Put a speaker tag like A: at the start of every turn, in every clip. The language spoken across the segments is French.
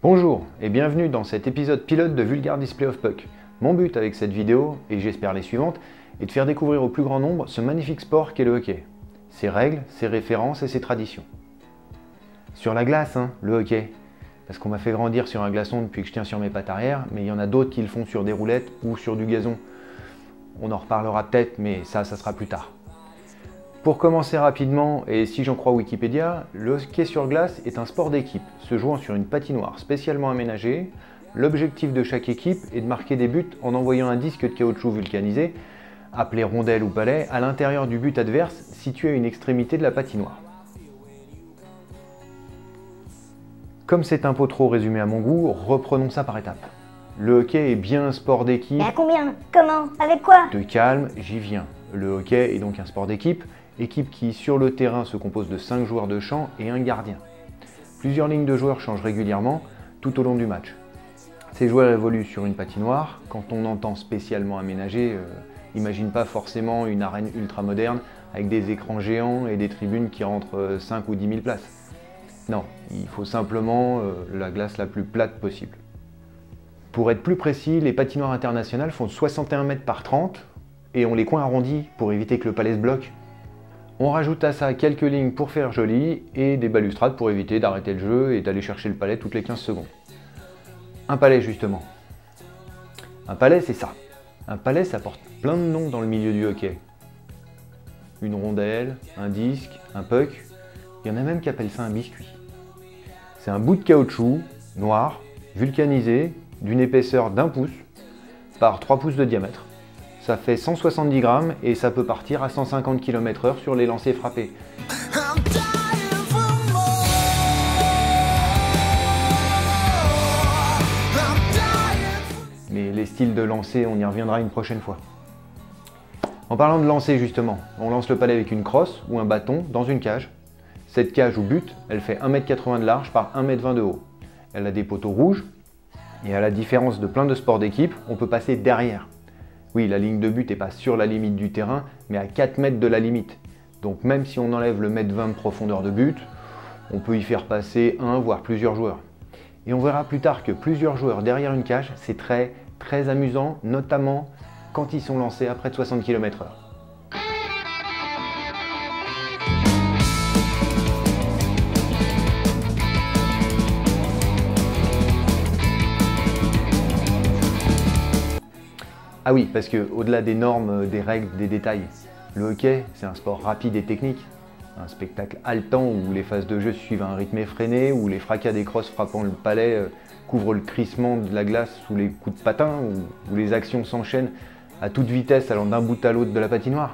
A: Bonjour et bienvenue dans cet épisode pilote de Vulgar Display of Puck. Mon but avec cette vidéo, et j'espère les suivantes, est de faire découvrir au plus grand nombre ce magnifique sport qu'est le hockey. Ses règles, ses références et ses traditions. Sur la glace, le hockey. Parce qu'on m'a fait grandir sur un glaçon depuis que je tiens sur mes pattes arrière, mais il y en a d'autres qui le font sur des roulettes ou sur du gazon. On en reparlera peut-être, mais ça sera plus tard. Pour commencer rapidement, et si j'en crois Wikipédia, le hockey sur glace est un sport d'équipe, se jouant sur une patinoire spécialement aménagée. L'objectif de chaque équipe est de marquer des buts en envoyant un disque de caoutchouc vulcanisé, appelé rondelle ou palet, à l'intérieur du but adverse, situé à une extrémité de la patinoire. Comme c'est un peu trop résumé à mon goût, reprenons ça par étapes. Le hockey est bien un sport d'équipe.
B: Mais à combien? Comment? Avec quoi?
A: De calme, j'y viens. Le hockey est donc un sport d'équipe, équipe qui sur le terrain se compose de 5 joueurs de champ et un gardien. Plusieurs lignes de joueurs changent régulièrement tout au long du match. Ces joueurs évoluent sur une patinoire. Quand on entend spécialement aménagé, imagine pas forcément une arène ultra moderne avec des écrans géants et des tribunes qui rentrent 5 ou 10 000 places. Non, il faut simplement la glace la plus plate possible. Pour être plus précis, les patinoires internationales font 61 mètres par 30 et ont les coins arrondis pour éviter que le palais se bloque. On rajoute à ça quelques lignes pour faire joli et des balustrades pour éviter d'arrêter le jeu et d'aller chercher le palais toutes les 15 secondes. Un palais justement. Un palais c'est ça. Un palais ça porte plein de noms dans le milieu du hockey. Une rondelle, un disque, un puck, il y en a même qui appellent ça un biscuit. C'est un bout de caoutchouc noir, vulcanisé, d'une épaisseur d'1 pouce par 3 pouces de diamètre. Ça fait 170 grammes et ça peut partir à 150 km/h sur les lancers frappés. Mais les styles de lancer, on y reviendra une prochaine fois. En parlant de lancer justement, on lance le palais avec une crosse ou un bâton dans une cage. Cette cage ou but, elle fait 1,80 m de large par 1,20 m de haut. Elle a des poteaux rouges et à la différence de plein de sports d'équipe, on peut passer derrière. Oui, la ligne de but n'est pas sur la limite du terrain, mais à 4 mètres de la limite. Donc même si on enlève le 1,20 m de profondeur de but, on peut y faire passer un voire plusieurs joueurs. Et on verra plus tard que plusieurs joueurs derrière une cage, c'est très amusant, notamment quand ils sont lancés à près de 60 km/h. Ah oui, parce que au-delà des normes, des règles, des détails, le hockey, c'est un sport rapide et technique. Un spectacle haletant où les phases de jeu suivent un rythme effréné, où les fracas des crosses frappant le palais couvrent le crissement de la glace sous les coups de patin, où les actions s'enchaînent à toute vitesse allant d'un bout à l'autre de la patinoire.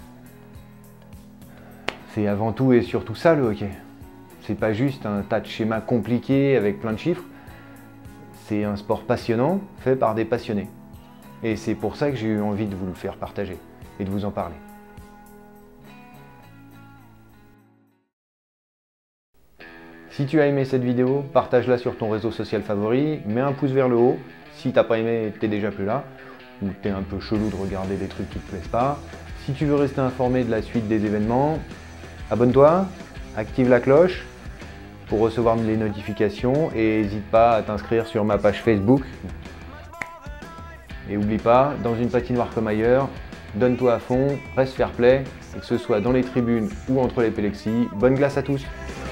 A: C'est avant tout et surtout ça le hockey. C'est pas juste un tas de schémas compliqués avec plein de chiffres. C'est un sport passionnant fait par des passionnés. Et c'est pour ça que j'ai eu envie de vous le faire partager et de vous en parler. Si tu as aimé cette vidéo, partage-la sur ton réseau social favori, mets un pouce vers le haut. Si t'as pas aimé, t'es déjà plus là, ou t'es un peu chelou de regarder des trucs qui te plaisent pas. Si tu veux rester informé de la suite des événements, abonne-toi, active la cloche pour recevoir les notifications et n'hésite pas à t'inscrire sur ma page Facebook. Et oublie pas, dans une patinoire comme ailleurs, donne-toi à fond, reste fair play, et que ce soit dans les tribunes ou entre les plexis, bonne glace à tous!